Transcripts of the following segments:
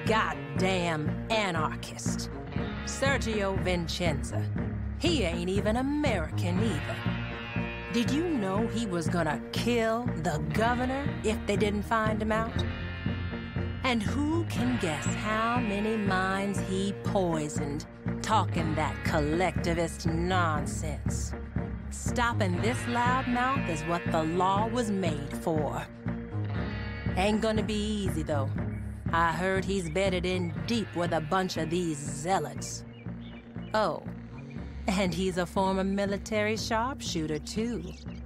goddamn anarchist. Sergio Vincenza. He ain't even American either. Did you know he was gonna kill the governor if they didn't find him out? And who can guess how many minds he poisoned, talking that collectivist nonsense? Stopping this loudmouth is what the law was made for. Ain't gonna be easy, though. I heard he's bedded in deep with a bunch of these zealots. Oh, and he's a former military sharpshooter, too.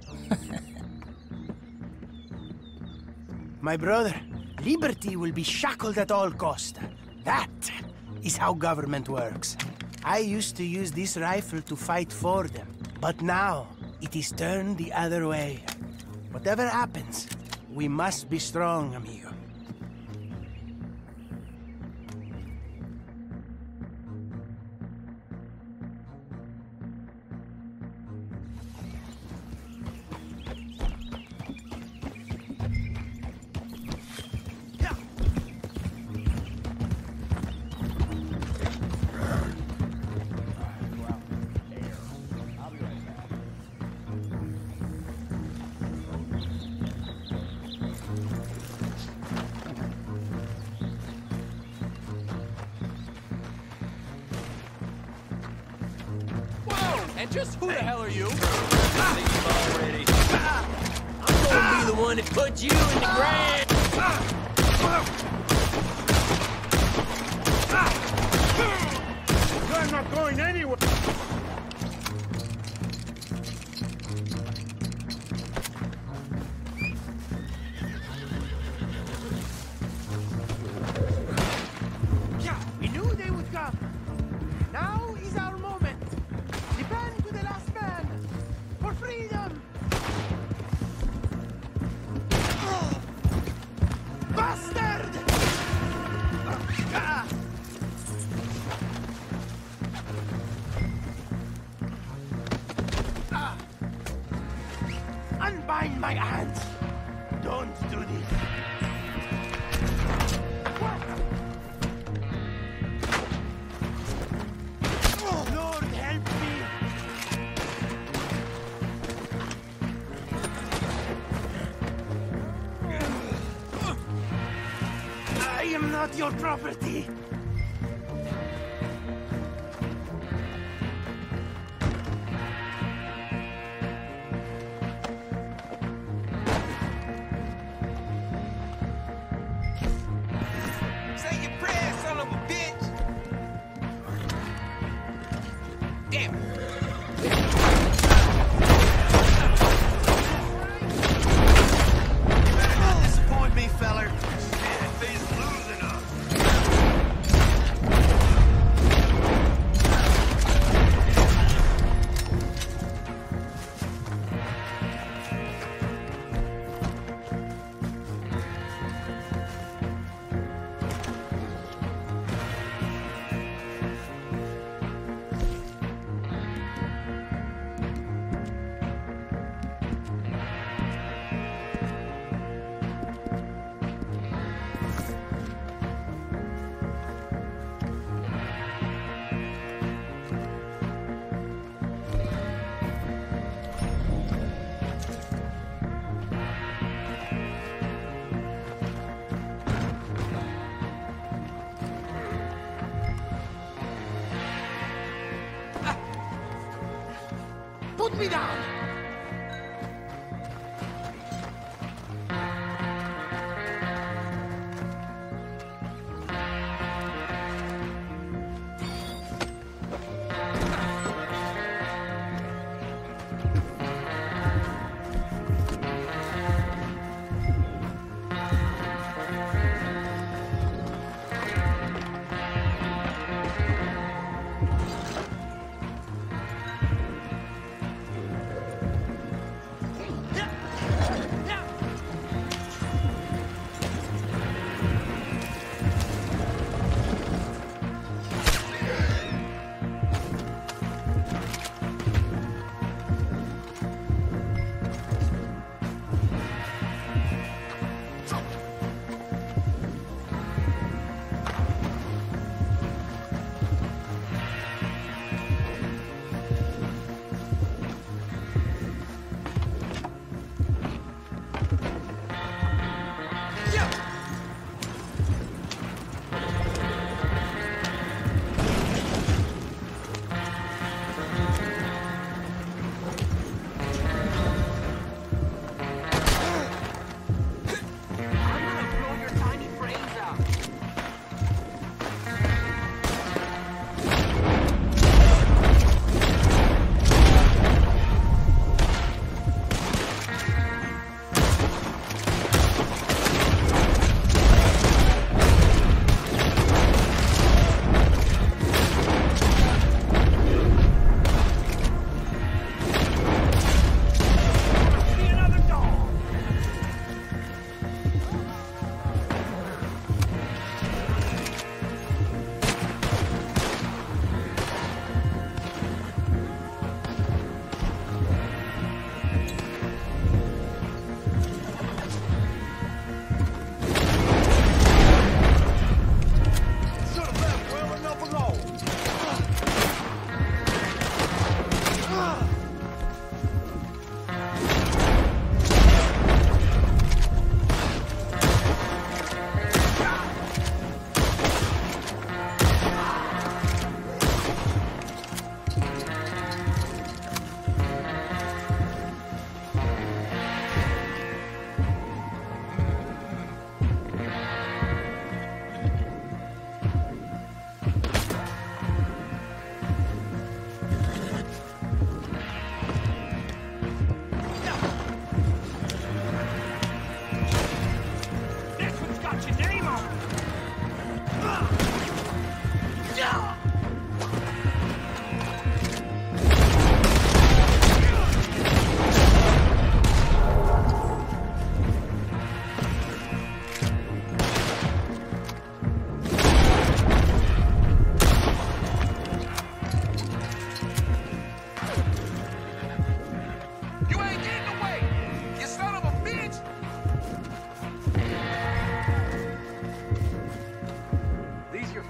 My brother, liberty will be shackled at all cost. That is how government works. I used to use this rifle to fight for them, but now it is turned the other way. Whatever happens, we must be strong, amigo. And just who the hell are you? Already. I'm gonna be the one that put you in the ground. You're not going anywhere. We knew they would come. Now is our moment. Defend to the last man for freedom. Bastard! Unbind my hands. Don't do this. Lord, help me! I am not your property! Say your prayers, son of a bitch. Damn. You better not disappoint me, feller. Shit, he's losing us. Put me down!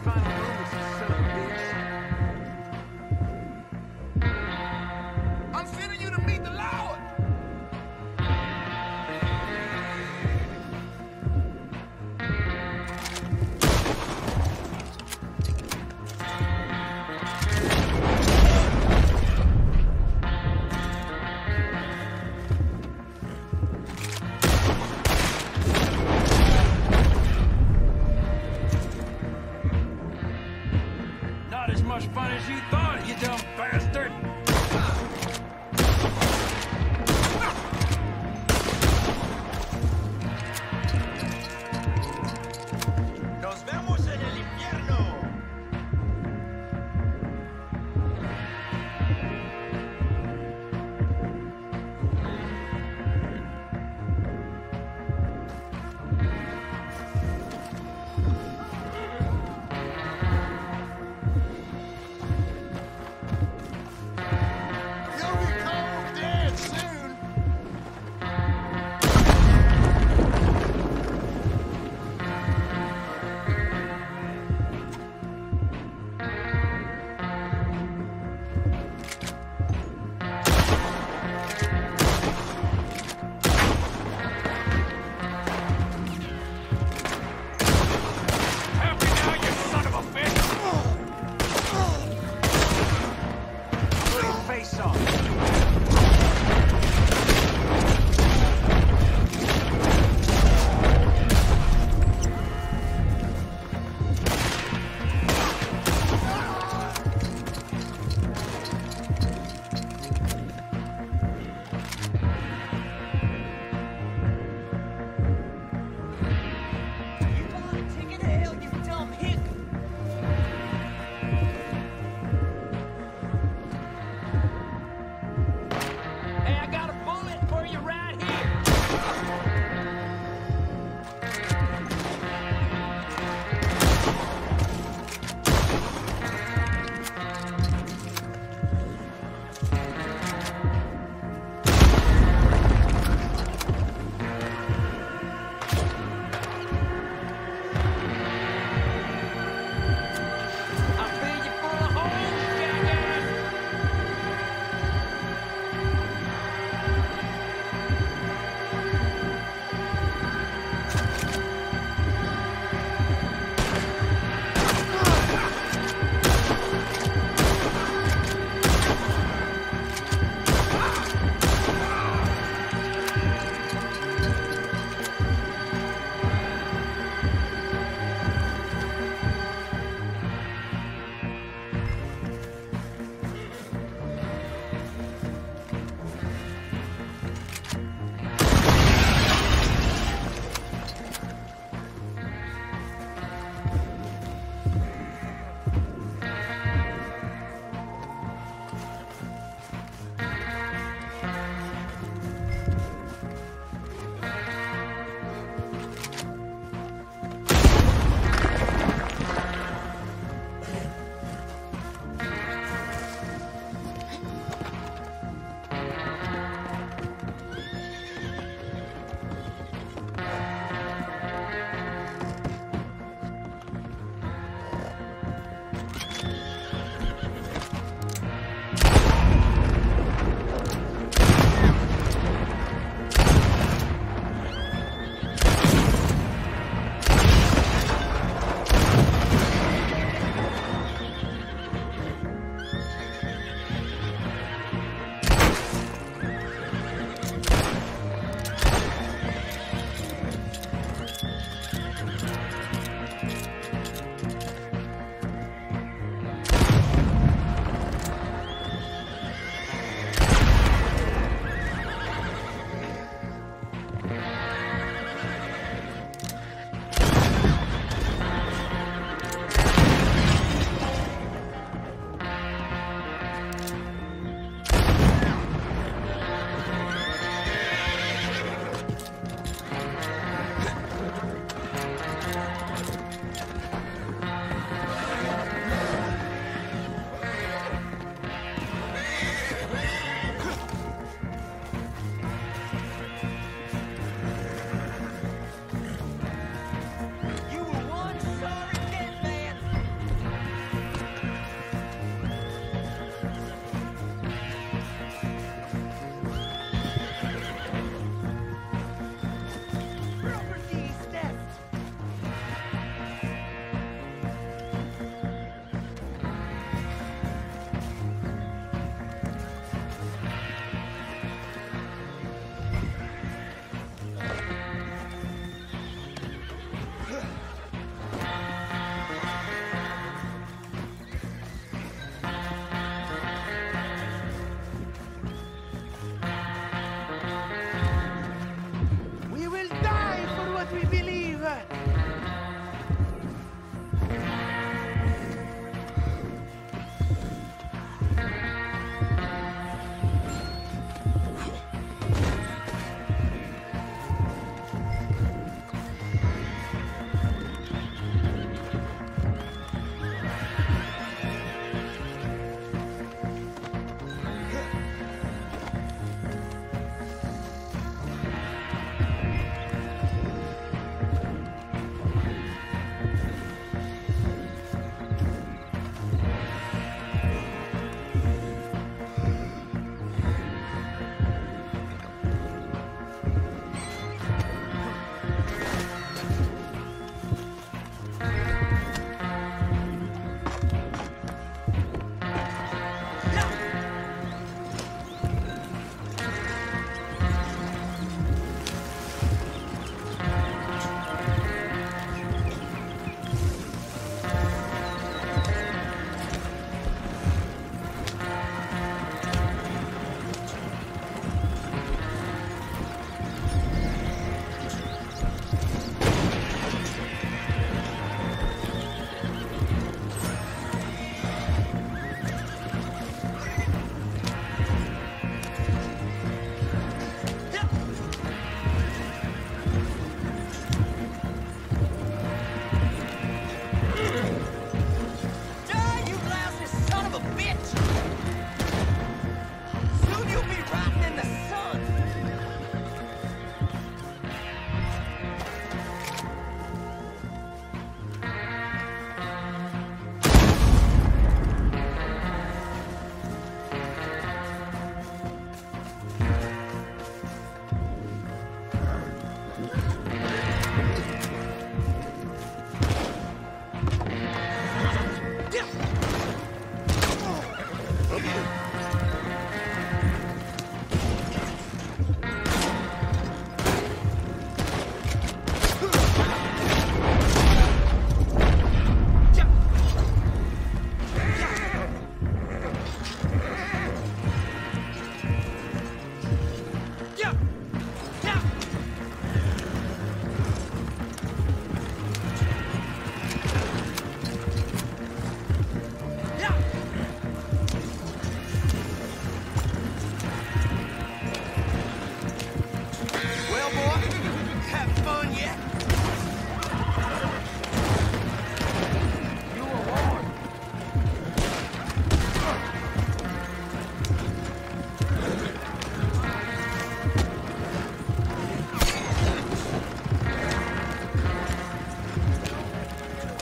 final moments, you son of a bitch. I'm sending you to meet the Lord! Not as much fun as you thought, you dumb bastard! Nos vemos en el infierno!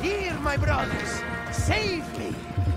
Here, my brothers! Save me!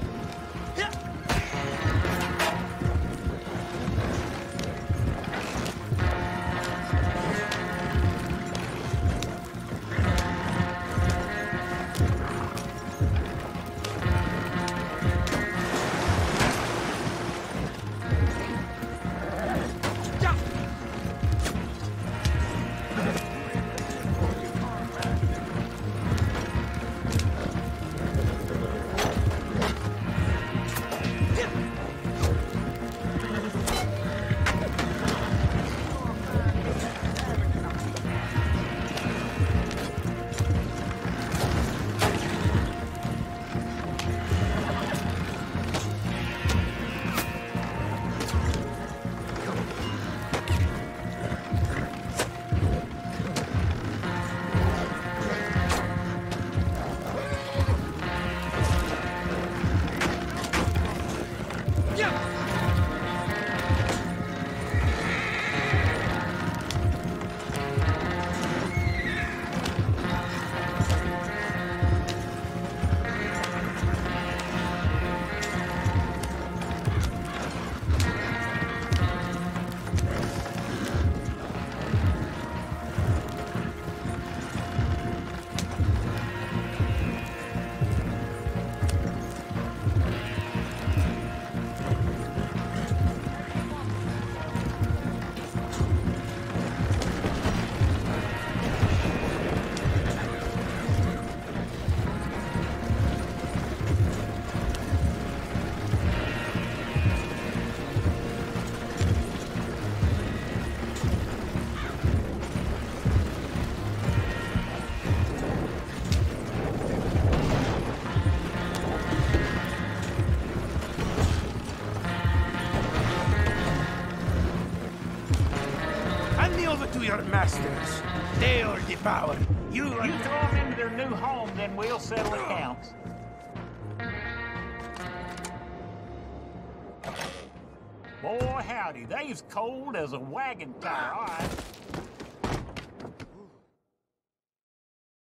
To your masters. They hold the power. You throw them into their new home, then we'll settle accounts. Boy, howdy, they's cold as a wagon tire, all right.